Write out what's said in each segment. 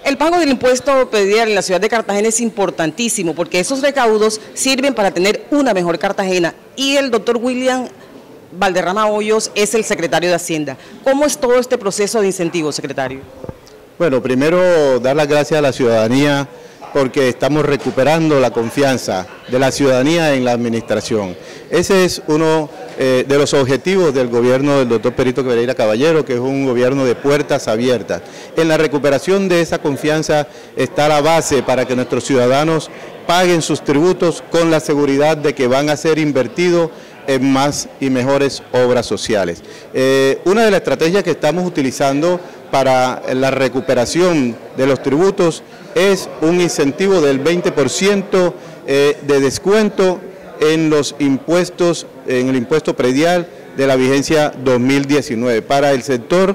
El pago del impuesto predial en la ciudad de Cartagena es importantísimo porque esos recaudos sirven para tener una mejor Cartagena y el doctor William Valderrama Hoyos es el secretario de Hacienda. ¿Cómo es todo este proceso de incentivos, secretario? Bueno, primero dar las gracias a la ciudadanía porque estamos recuperando la confianza de la ciudadanía en la administración. Ese es uno de los objetivos del gobierno del doctor Perito Pereira Caballero, que es un gobierno de puertas abiertas. En la recuperación de esa confianza está la base para que nuestros ciudadanos paguen sus tributos con la seguridad de que van a ser invertidos en más y mejores obras sociales. Una de las estrategias que estamos utilizando para la recuperación de los tributos es un incentivo del 20% de descuento en los impuestos, en el impuesto predial de la vigencia 2019. Para el sector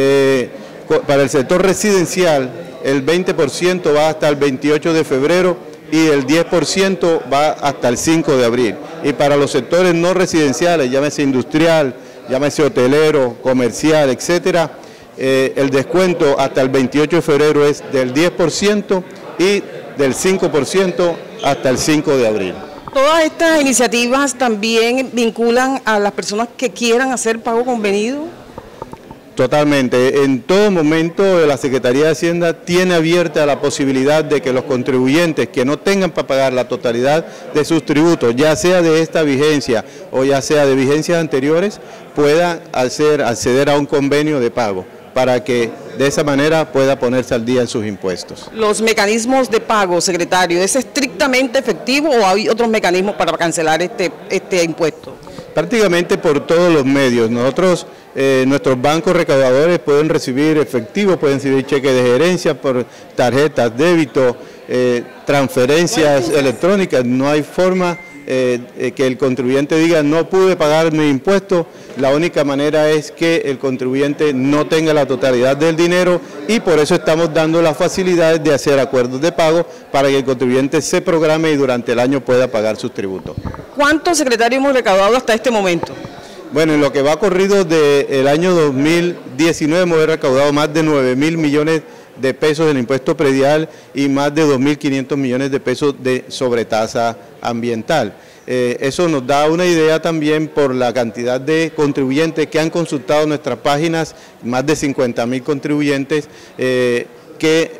residencial, el 20% va hasta el 28 de febrero y el 10% va hasta el 5 de abril. Y para los sectores no residenciales, llámese industrial, llámese hotelero, comercial, etcétera, el descuento hasta el 28 de febrero es del 10% y del 5% hasta el 5 de abril. Todas estas iniciativas también vinculan a las personas que quieran hacer pago convenido. Totalmente. En todo momento la Secretaría de Hacienda tiene abierta la posibilidad de que los contribuyentes que no tengan para pagar la totalidad de sus tributos, ya sea de esta vigencia o ya sea de vigencias anteriores, puedan acceder a un convenio de pago, para que de esa manera pueda ponerse al día en sus impuestos. ¿Los mecanismos de pago, secretario, es estrictamente efectivo o hay otros mecanismos para cancelar este impuesto? Prácticamente por todos los medios. Nosotros, nuestros bancos recaudadores pueden recibir efectivo, pueden recibir cheques de gerencia por tarjetas, débito, transferencias electrónicas. No hay forma que el contribuyente diga no pude pagar mi impuesto. La única manera es que el contribuyente no tenga la totalidad del dinero y por eso estamos dando las facilidades de hacer acuerdos de pago para que el contribuyente se programe y durante el año pueda pagar sus tributos. ¿Cuántos secretarios hemos recaudado hasta este momento? Bueno, en lo que va corrido del año 2019 hemos recaudado más de 9.000 millones de pesos en impuesto predial y más de 2.500 millones de pesos de sobretasa ambiental. Eso nos da una idea también por la cantidad de contribuyentes que han consultado nuestras páginas, más de 50.000 contribuyentes, que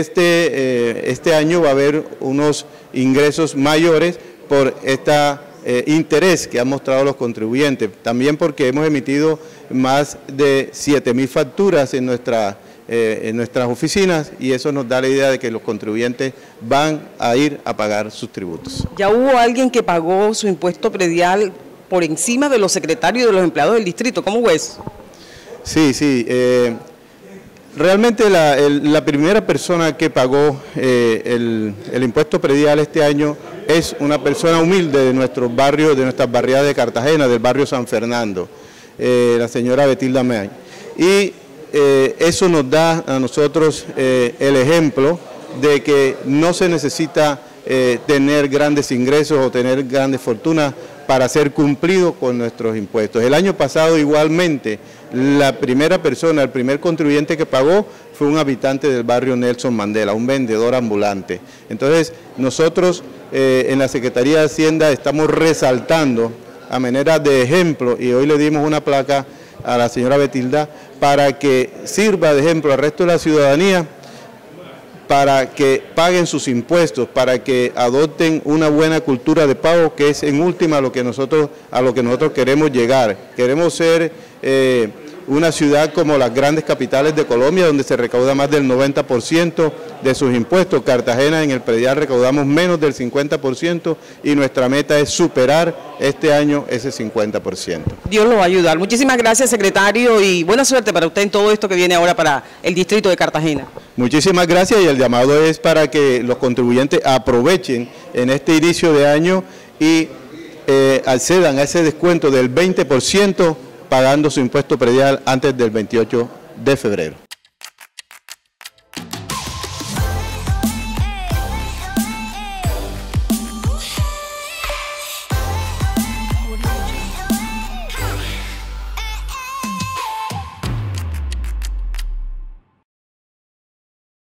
este año va a haber unos ingresos mayores por esta interés que han mostrado los contribuyentes, también porque hemos emitido más de 7.000 facturas en nuestras oficinas y eso nos da la idea de que los contribuyentes van a ir a pagar sus tributos. ¿Ya hubo alguien que pagó su impuesto predial por encima de los secretarios y de los empleados del distrito? ¿Cómo es? Sí. Realmente la primera persona que pagó el impuesto predial este año es una persona humilde de nuestros barrios, de nuestras barriadas de Cartagena, del barrio San Fernando, la señora Betilda Meay. Y eso nos da a nosotros el ejemplo de que no se necesita tener grandes ingresos o tener grandes fortunas para ser cumplido con nuestros impuestos. El año pasado igualmente la primera persona, el primer contribuyente que pagó fue un habitante del barrio Nelson Mandela, un vendedor ambulante. Entonces nosotros en la Secretaría de Hacienda estamos resaltando a manera de ejemplo y hoy le dimos una placa a la señora Betilda para que sirva de ejemplo al resto de la ciudadanía, para que paguen sus impuestos, para que adopten una buena cultura de pago, que es en última a lo que nosotros queremos llegar. Queremos ser una ciudad como las grandes capitales de Colombia, donde se recauda más del 90% de sus impuestos. Cartagena en el predial recaudamos menos del 50% y nuestra meta es superar este año ese 50%. Dios lo va a ayudar. Muchísimas gracias, secretario, y buena suerte para usted en todo esto que viene ahora para el distrito de Cartagena. Muchísimas gracias y el llamado es para que los contribuyentes aprovechen en este inicio de año y accedan a ese descuento del 20% pagando su impuesto predial antes del 28 de febrero.